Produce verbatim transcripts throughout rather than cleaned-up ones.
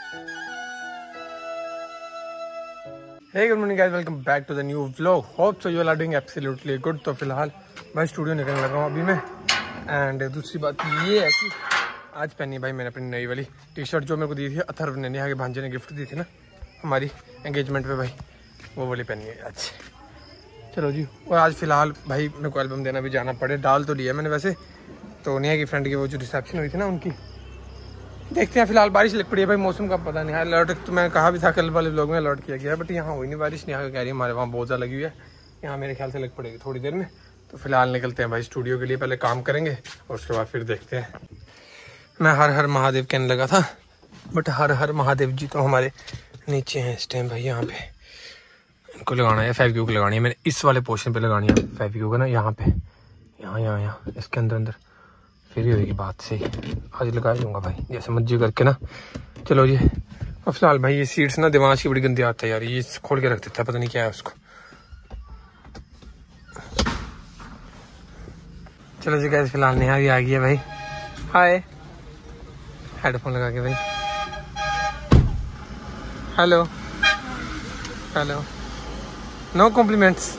Hey, good morning guys, welcome back to the new vlog. Hope so you all are doing absolutely good. तो फिलहाल मैं studio निकलने लगा हूँ अभी मैं। एंड दूसरी बात ये है कि आज पहनी भाई मैंने अपनी नई वाली टी शर्ट जो मेरे को दी थी अथर्व ने, नेहा के भांजे ने गिफ्ट दी थी ना हमारी एंगेजमेंट पे भाई, वो वाली पहनी है आज। चलो जी, और आज फिलहाल भाई मेरे को एल्बम देना भी जाना पड़े। डाल तो लिया मैंने वैसे, तो नेहा की फ्रेंड की वो जो रिसेप्शन हुई थी ना उनकी, देखते हैं। फिलहाल बारिश लग पड़ी है भाई, मौसम का पता नहीं है। अलर्ट तो मैं कहा भी था कल वाले ब्लॉग में अलर्ट किया गया है, बट यहाँ हुई नहीं बारिश। यहाँ कह रही है हमारे वहाँ बहुत ज़्यादा लगी हुई है, यहाँ मेरे ख्याल से लग पड़ेगी थोड़ी देर में। तो फिलहाल निकलते हैं भाई स्टूडियो के लिए, पहले काम करेंगे और उसके बाद फिर देखते हैं। मैं हर हर महादेव कहने लगा था, बट हर हर महादेव जी तो हमारे नीचे हैं इस टाइम भाई। यहाँ पे इनको लगाना है फेविक्विक लगानी है, मैंने इस वाले पोर्शन पे लगानी है फेविक्विक है ना, यहाँ पे यहाँ यहाँ यहाँ इसके अंदर अंदर, फिर ही होगी बात सही। आज लगा दूंगा भाई जैसे मर्जी करके ना। चलो जी, और फिलहाल भाई ये सीट्स ना दिमाग की बड़ी गंदी आती है यार, ये खोल के रख देता है, पता नहीं क्या है उसको। चलो जी गैस, फिलहाल नेहा भी आ गई है भाई। हाय, हेडफोन लगा के भाई। Hello hello, no compliments.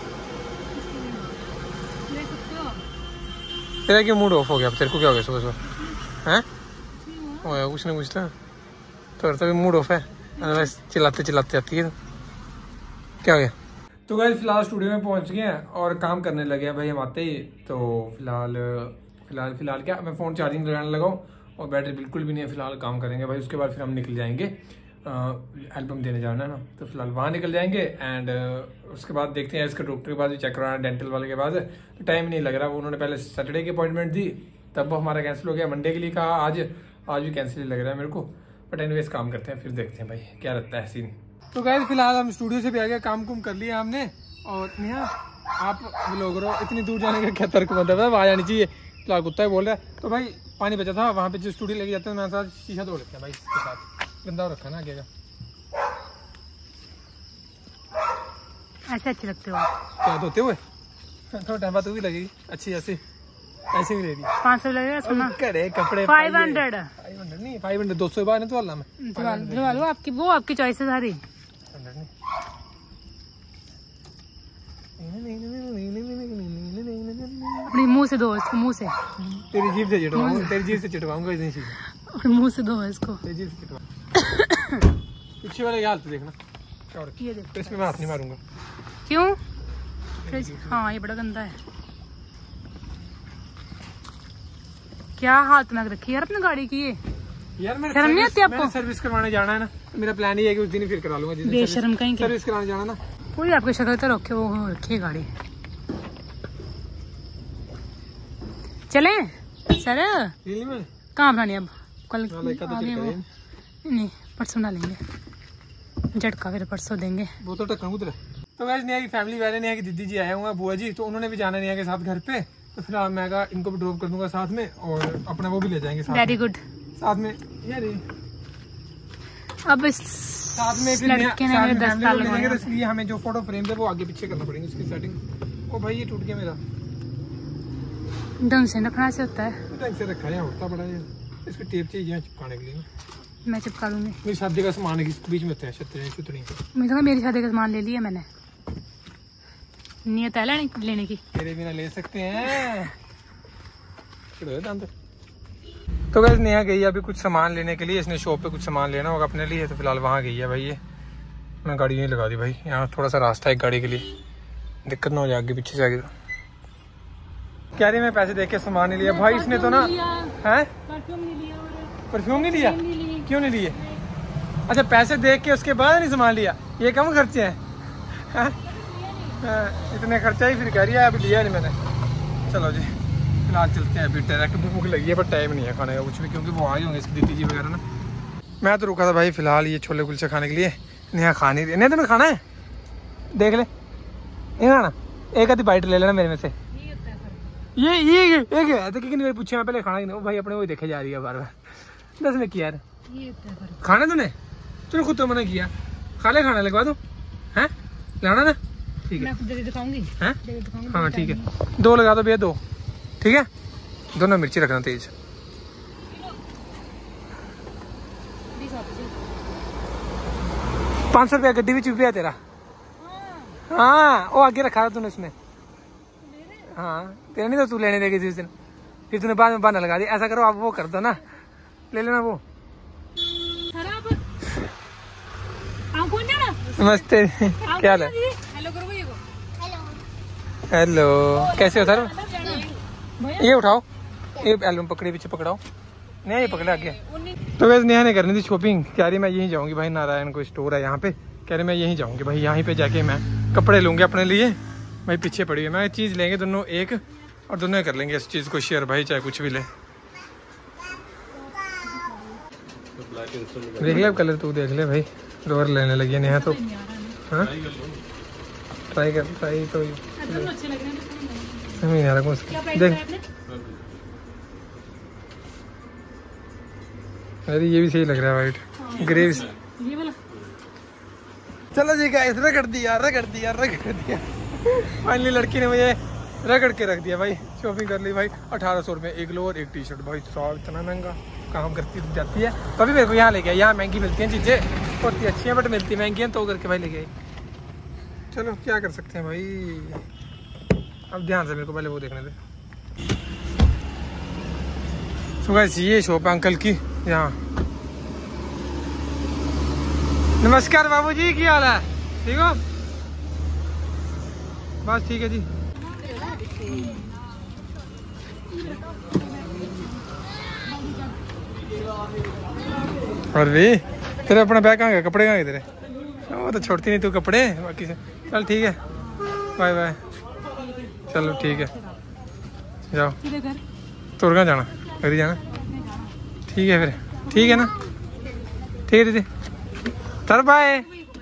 तेरा क्यों मूड ऑफ हो गया? तेरे को क्या हो गया सुबह सुबह? हैं कुछ नहीं पूछता तो तभी मूड ऑफ है, अदरवाइज चिल्लाते चिल्लाते आती है। तो क्या हो गया? तो गाइस फिलहाल स्टूडियो में पहुंच गए हैं और काम करने लगे हैं भाई हम आते ही। तो फिलहाल फिलहाल फिलहाल क्या, मैं फ़ोन चार्जिंग लगाने लगा हूँ और बैटरी बिल्कुल भी नहीं है। फिलहाल काम करेंगे भाई, उसके बाद फिर हम निकल जाएंगे, एल्बम देने जाना है ना, तो फिलहाल वहाँ निकल जाएंगे। एंड उसके बाद देखते हैं, इसके डॉक्टर के पास भी चेक करवाना, डेंटल वाले के पास। तो टाइम नहीं लग रहा, वो उन्होंने पहले सैटरडे की अपॉइंटमेंट दी, तब वो हमारा कैंसिल हो गया। मंडे के लिए कहा, आज आज भी कैंसिल ही लग रहा है मेरे को। बट एनीवेज काम करते हैं, फिर देखते हैं भाई क्या रहता है सीन। तो गाइस फिलहाल हम स्टूडियो से भी आ गए, काम कुम कर लिया हमने। और नेहा आप लोग रहो, इतनी दूर जाने का क्या तर्क मतलब है, आ जानी चाहिए। फिलहाल कुत्ता ही बोल रहा है। तो भाई पानी बचा था वहाँ पे जो स्टूडियो लेके जाते हैं, मेरे साथ शीशा तोड़ लेते हैं भाई, इसके साथ गंदा हो रखा ना आगे का। ऐसे अच्छे लगते हो क्या धोते हुए? थोड़ा टाइम बाद तू भी लगेगी अच्छी, ऐसे ऐसे भी लेगी। पाँच सौ लगेगा सुना, करे कपड़े फाइव हंड्रेड फाइव हंड्रेड नहीं, फाइव हंड्रेड दो सौ बार तो वाला में आपकी, वो आपकी चॉइस है सारी। अपने मुंह से दो इसको, मुंह से। तेरी जीभ से चिटवाऊंगा, तेरी जीभ से चिटवाऊंगा इतनी चीज। अपने मुंह से दो इसको, तेरी जीभ से चिटवा। पीछे वाले हाल तो देखना, ये देख, तो इसमें मैं हाथ नहीं मारूंगा। क्यों? हाँ ये बड़ा गंदा है। क्या हालत में रखी यार अपनी गाड़ी की ये यार। मैं शर्म नहीं आती आपको? सर्विस करवाने जाना है ना, मेरा प्लान ये है कि उस दिन ही फिर करा लूंगा, जिस दिन बेशर्म कहीं के सर्विस कराने जाना ना। कोई आपकी शक्ल तो रखे, वो रखी है गाड़ी। चले सर, कहाँ बनानी अब? कल नहीं, परसों ना लेंगे झटका, फिर परसों देंगे वो तो टक्कर उधर। तो वैसे नेहा की फैमिली वाले, नेहा की दीदी जी आए हुए हैं, बुआ जी, तो उन्होंने भी जाना नेहा के साथ घर पे। तो फिलहाल मैं कहा इनको भी ड्रॉप कर दूंगा साथ में, और अपना वो भी ले जाएंगे साथ। Very good. साथ में यार अब इस साथ में फिर लड़के ने दस साल लगेंगे, इसलिए हमें जो फोटो फ्रेम है वो आगे पीछे करना पड़ेगा उसकी सेटिंग। ओ भाई ये टूट गया मेरा, ढंग से रखना से होता है, ढंग से रखा है, होता बड़ा है। इसको टेप चाहिए यहाँ चिपकाने के लिए ना, मैं चिपका लूंगी। मेरी शादी का सामान इसके बीच में होता है, छतरी छतरी। मैं तो मेरी शादी का सामान ले लिया मैंने, नियत है लेने, लेने की। तेरे बिना ले सकते हैं। तो वैसे नेहा गई है अभी कुछ सामान लेने के लिए, इसने शॉप पे कुछ सामान लेना होगा अपने लिए, तो फिलहाल वहाँ गई है भाई। ये मैं गाड़ी नहीं लगा दी भाई, यहाँ थोड़ा सा रास्ता है एक गाड़ी के लिए, दिक्कत ना हो जाए आगे पीछे से आगे। तो कह रही मैं पैसे देख के सामान नहीं लिया भाई, इसने तो ना है परफ्यूम नहीं लिया। क्यों नहीं लिए? अच्छा पैसे देख के उसके बाद नहीं सामान लिया, ये कम खर्चे हैं। इतने खर्चा ही फिर कह रही है, अभी लिया नहीं मैंने। चलो जी फिलहाल चलते हैं, अभी डायरेक्ट भूख लगी है, पर टाइम नहीं है खाने का कुछ भी, क्योंकि वो आए होंगे इसकी दीदी जी वगैरह ना। मैं तो रुका था भाई फिलहाल ये छोले कुलचे खाने के लिए, नेहा खा नहीं रही। नहीं तुम्हें खाना है, देख ले, नहीं खाना, एक आधी बाइट ले लेना मेरे में से। ये ये एक है तो कितनी बार पूछे मैं पहले खाना कि नहीं, भाई अपने वो देखे जा रही है बार बार। दस में किया यार खाना तूने, तूने खुद तो मना किया, खा ले, खाना लगवा दो है, लाना ना, ठीक है दिखाऊंगी। हाँ ठीक है, दो लगा दो भैया, दो ठीक है, दोनों मिर्ची रखना तेज। पाँच सौ रुपया गड्डी भी चुप गया तेरा। हाँ वो आगे रखा था तूने उसमें। हाँ तेरा नहीं तो तू लेने देगी जिस दिन, फिर तूने बाद में बहाना लगा दिया। ऐसा करो आप वो कर दो ना, ले लेना वो। नमस्ते, क्या हाल है? हेलो, कैसे हो सर? ये उठाओ, ये एल्बम पकड़े, पीछे पकड़ाओ। नहीं ये पकड़ा आगे। तो वैसे नेहा ने करनी थी शॉपिंग, कह रही मैं यहीं जाऊंगी भाई, नारायण को स्टोर है यहाँ पे, कह रही मैं यहीं जाऊंगी भाई, यहीं पे जाके मैं कपड़े लूंगी अपने लिए भाई। पीछे पड़ी है, मैं चीज़ लेंगे दोनों एक, और दोनों कर लेंगे इस चीज़ को शेयर भाई, चाहे कुछ भी ले। देख ले अब कलर, तू देख ले भाई, लोअर लेने लगी है नेहा तो। हाँ ट्राई कर, ट्राई तो नहीं आ रहा देख। अरे ये भी सही लग रहा है वाइट ग्रे। चलो जी गाइस, रगड़ दिया रगड़ दिया रगड़ दिया फाइनली लड़की ने मुझे रगड़ के रख दिया भाई। शॉपिंग कर ली भाई, अठारह सौ रुपये एक लोअर एक टी शर्ट भाई साहब, इतना महंगा काम करती जाती है। तभी मेरे को यहाँ लेके आया, यहाँ महंगी मिलती हैं चीज़ें, होती अच्छी हैं बट मिलती महंगी हैं, तो करके भाई लेके आई। चलो क्या कर सकते हैं भाई, अब ध्यान से मेरे को पहले वो देखने दे। तो गाइस ये शॉप है अंकल की यहाँ। नमस्कार बाबूजी, क्या हाल है? ठीक हो? बस ठीक है जी। और भी तेरे अपना बैग कहाँ गया, कपड़े कहाँ गए तेरे? वो तो छोड़ती नहीं तू कपड़े बाकी से। चल ठीक है, बाय बाय। चलो ठीक है, जाओ। तो कहाँ जाना? घर ही जाना? ठीक है फिर, ठीक है ना, ठीक है दीदी, चल बाय।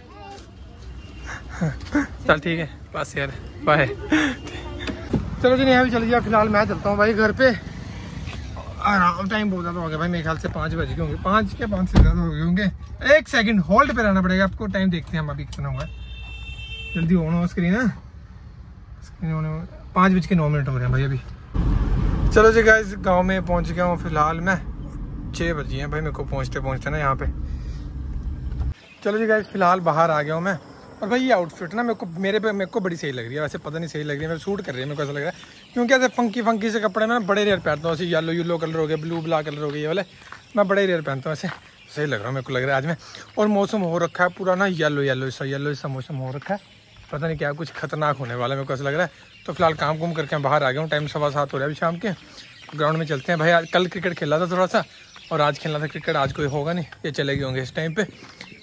चल ठीक है, बस यार बाय। चलो जी नेहा भी चली जाए, फिलहाल मैं चलता हूँ भाई घर पे। आराम टाइम बहुत ज़्यादा हो गया भाई, मेरे ख्याल से पाँच बज गए होंगे, पाँच के पाँच से ज़्यादा हो गए होंगे। एक सेकंड होल्ड पे रहना पड़ेगा आपको, टाइम देखते हैं हम अभी कितना हुआ। जल्दी ऑन हो स्क्रीन है, स्क्रीन ऑन हो। पाँच बज के नौ मिनट हो रहे हैं भाई अभी। चलो जी गाइस, गांव में पहुंच गया हूँ फिलहाल मैं, छः बज गए हैं भाई मेरे को पहुँचते पहुँचते ना यहाँ पे। चलो जी गाइस, फिलहाल बाहर आ गया हूँ मैं। और भाई ये आउटफिट ना मेरे को मेरे पे मेरे को बड़ी सही लग रही है, वैसे पता नहीं सही लग रही है, मेरे सूट कर रही है, मेरे को ऐसा लग रहा है। क्योंकि ऐसे फंकी फंकी से कपड़े मैं बड़े रेयर पहनता हूँ, ऐसे येलो येलो कलर हो गया, ब्लू ब्लैक कलर हो गया, ये वाले मैं बड़े रेयर पहनता हूँ। ऐसे सही लग रहा है मेरे को लग रहा है आज में। और मौसम हो रखा है पूरा ना येलो येलो सा येलो सा मौसम हो रखा है, पता नहीं क्या कुछ खतरनाक होने वाला है, मेरे को ऐसा लग रहा है। तो फिलहाल काम कुम करके बाहर आ गया हूँ, टाइम सवा सात हो रहा है अभी शाम के। ग्राउंड में चलते हैं भाई, आज कल क्रिकेट खेला था थोड़ा सा, और आज खेलना था क्रिकेट, आज कोई होगा नहीं, ये चले गए होंगे इस टाइम पे।